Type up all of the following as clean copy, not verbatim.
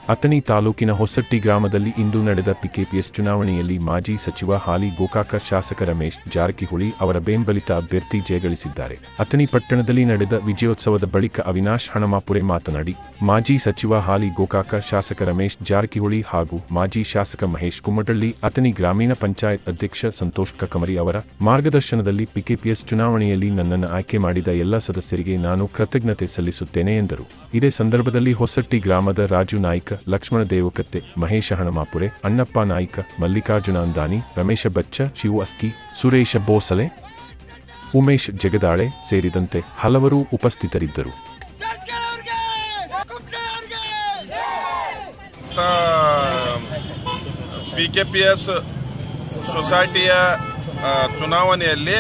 ಅಥಣಿ ತಾಲೂಕಿನ ಹೊಸಟ್ಟಿ ಗ್ರಾಮದಲ್ಲಿ ಇಂದು ನಡೆದ ಪಿಕೆಪಿಎಸ್ ಚುನಾವಣೆಯಲ್ಲಿ ಮಾಜಿ ಸಚಿವ ಹಾಲಿ ಗೋಕಾಕ ಶಾಸಕ ರಮೇಶ್ ಜಾರಕಿಹೊಳಿ ಅವರ ಬೆಂಬಲಿತ ಅಭ್ಯರ್ಥಿ ಜಯಗಳಿಸಿದ್ದಾರೆ. ಅಥಣಿ ಪಟ್ಟಣದಲ್ಲಿ ನಡೆದ ವಿಜಯೋತ್ಸವದ ಬಳಿಕ ಅವಿನಾಶ್ ಹಣಮಾಪುರೆ ಮಾತನಾಡಿ, ಮಾಜಿ ಸಚಿವ ಹಾಲಿ ಗೋಕಾಕ ಶಾಸಕ ರಮೇಶ್ ಜಾರಕಿಹೊಳಿ ಹಾಗೂ ಮಾಜಿ ಶಾಸಕ ಮಹೇಶ್ ಕುಮ್ಮಟಳ್ಳಿ, ಅಥಣಿ ಗ್ರಾಮೀಣ ಪಂಚಾಯತ್ ಅಧ್ಯಕ್ಷ ಸಂತೋಷ್ ಕಕಮರಿ ಅವರ ಮಾರ್ಗದರ್ಶನದಲ್ಲಿ ಪಿಕೆಪಿಎಸ್ ಚುನಾವಣೆಯಲ್ಲಿ ನನ್ನನ್ನು ಆಯ್ಕೆ ಮಾಡಿದ ಎಲ್ಲ ಸದಸ್ಯರಿಗೆ ನಾನು ಕೃತಜ್ಞತೆ ಸಲ್ಲಿಸುತ್ತೇನೆ ಎಂದರು. ಇದೇ ಸಂದರ್ಭದಲ್ಲಿ ಹೊಸಟ್ಟಿ ಗ್ರಾಮದ ರಾಜು ನಾಯ್ಕ, ಲಕ್ಷ್ಮಣ ದೇವಕತ್ತೆ, ಮಹೇಶ ಹಣಮಾಪುರೆ, ಅಣ್ಣಪ್ಪ ನಾಯ್ಕ, ಮಲ್ಲಿಕಾರ್ಜುನ ಅಂದಾನಿ, ರಮೇಶ ಬಚ್ಚ, ಶಿವು ಅಸ್ಕಿ, ಸುರೇಶ ಬೋಸಲೆ, ಉಮೇಶ್ ಜಗದಾಳೆ ಸೇರಿದಂತೆ ಹಲವರು ಉಪಸ್ಥಿತರಿದ್ದರು. ಪಿಕೆಪಿಎಸ್ ಸೊಸೈಟಿಯ ಚುನಾವಣೆಯಲ್ಲಿ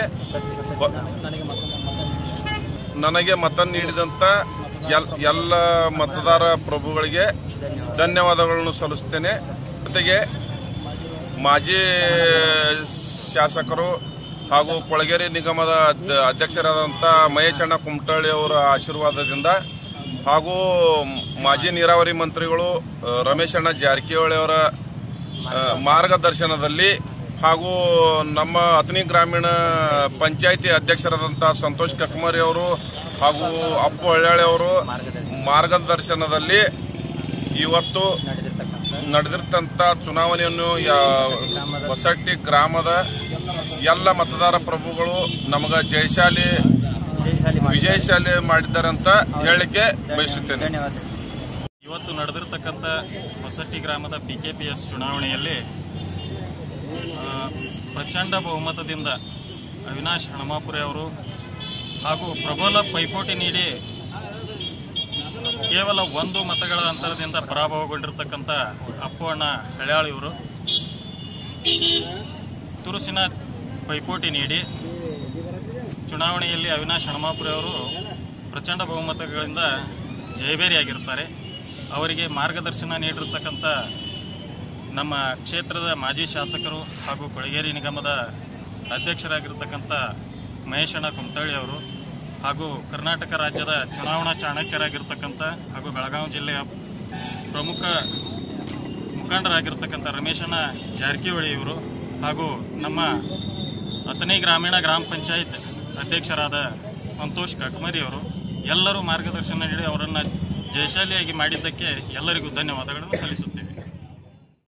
ನನಗೆ ಮತ ನೀಡಿದಂಥ ಎಲ್ಲ ಮತದಾರ ಪ್ರಭುಗಳಿಗೆ ಧನ್ಯವಾದಗಳನ್ನು ಸಲ್ಲಿಸುತ್ತೇನೆ. ಜೊತೆಗೆ ಮಾಜಿ ಶಾಸಕರು ಹಾಗೂ ಕೊಳಗೇರಿ ನಿಗಮದ ಅಧ್ಯಕ್ಷರಾದಂಥ ಮಹೇಶಣ್ಣ ಕುಮಟಳ್ಳಿ ಅವರ ಆಶೀರ್ವಾದದಿಂದ ಹಾಗೂ ಮಾಜಿ ನೀರಾವರಿ ಮಂತ್ರಿಗಳು ರಮೇಶಣ್ಣ ಜಾರಕಿಹೊಳಿ ಅವರ ಮಾರ್ಗದರ್ಶನದಲ್ಲಿ ಹಾಗೂ ನಮ್ಮ ಅಥಣಿ ಗ್ರಾಮೀಣ ಪಂಚಾಯಿತಿ ಅಧ್ಯಕ್ಷರಾದಂಥ ಸಂತೋಷ್ ಕಕಮರಿ ಅವರು ಹಾಗೂ ಅಪ್ಪು ಹಳ್ಯಾಳಿ ಅವರು ಮಾರ್ಗದರ್ಶನದಲ್ಲಿ ಇವತ್ತು ನಡೆದಿರ್ತಂಥ ಚುನಾವಣೆಯನ್ನು ಹೊಸಟ್ಟಿ ಗ್ರಾಮದ ಎಲ್ಲ ಮತದಾರ ಪ್ರಭುಗಳು ನಮಗೆ ವಿಜಯಶಾಲಿ ಮಾಡಿದ್ದಾರೆ ಅಂತ ಹೇಳಲಿಕ್ಕೆ ಬಯಸುತ್ತೇನೆ. ಇವತ್ತು ನಡೆದಿರ್ತಕ್ಕಂಥ ಹೊಸಟ್ಟಿ ಗ್ರಾಮದ ಪಿಕೆಪಿಎಸ್ ಚುನಾವಣೆಯಲ್ಲಿ ಪ್ರಚಂಡ ಬಹುಮತದಿಂದ ಅವಿನಾಶ್ ಹಣಮಾಪುರೆ ಅವರು ಹಾಗೂ ಪ್ರಬಲ ಪೈಪೋಟಿ ನೀಡಿ ಕೇವಲ 1 ಮತಗಳ ಅಂತರದಿಂದ ಪರಾಭವಗೊಂಡಿರ್ತಕ್ಕಂಥ ಅಪ್ಪು ಅಣ್ಣ ಹಳ್ಯಾಳಿ ಇವರು ತುರುಸಿನ ಪೈಪೋಟಿ ನೀಡಿ ಚುನಾವಣೆಯಲ್ಲಿ ಅವಿನಾಶ್ ಹಣಮಾಪುರೆ ಅವರು ಪ್ರಚಂಡ ಬಹುಮತಗಳಿಂದ ಜಯಬೇರಿಯಾಗಿರ್ತಾರೆ. ಅವರಿಗೆ ಮಾರ್ಗದರ್ಶನ ನೀಡಿರ್ತಕ್ಕಂಥ ನಮ್ಮ ಕ್ಷೇತ್ರದ ಮಾಜಿ ಶಾಸಕರು ಹಾಗೂ ಕೊಳಗೇರಿ ನಿಗಮದ ಅಧ್ಯಕ್ಷರಾಗಿರ್ತಕ್ಕಂಥ ಮಹೇಶಣ್ಣ ಕುಮಟಳ್ಳಿ ಅವರು ಹಾಗೂ ಕರ್ನಾಟಕ ರಾಜ್ಯದ ಚುನಾವಣಾ ಚಾಣಕ್ಯರಾಗಿರ್ತಕ್ಕಂಥ ಹಾಗೂ ಬೆಳಗಾವಿ ಜಿಲ್ಲೆಯ ಪ್ರಮುಖ ಮುಖಂಡರಾಗಿರ್ತಕ್ಕಂಥ ರಮೇಶಣ್ಣ ಜಾರಕಿಹೊಳಿ ಇವರು ಹಾಗೂ ನಮ್ಮ ಅಥಣಿ ಗ್ರಾಮೀಣ ಗ್ರಾಮ ಪಂಚಾಯತ್ ಅಧ್ಯಕ್ಷರಾದ ಸಂತೋಷ್ ಕಕಮರಿ ಅವರು ಎಲ್ಲರೂ ಮಾರ್ಗದರ್ಶನ ನೀಡಿ ಅವರನ್ನು ಜಯಶಾಲಿಯಾಗಿ ಮಾಡಿದ್ದಕ್ಕೆ ಎಲ್ಲರಿಗೂ ಧನ್ಯವಾದಗಳನ್ನು ಸಲ್ಲಿಸುತ್ತೇವೆ.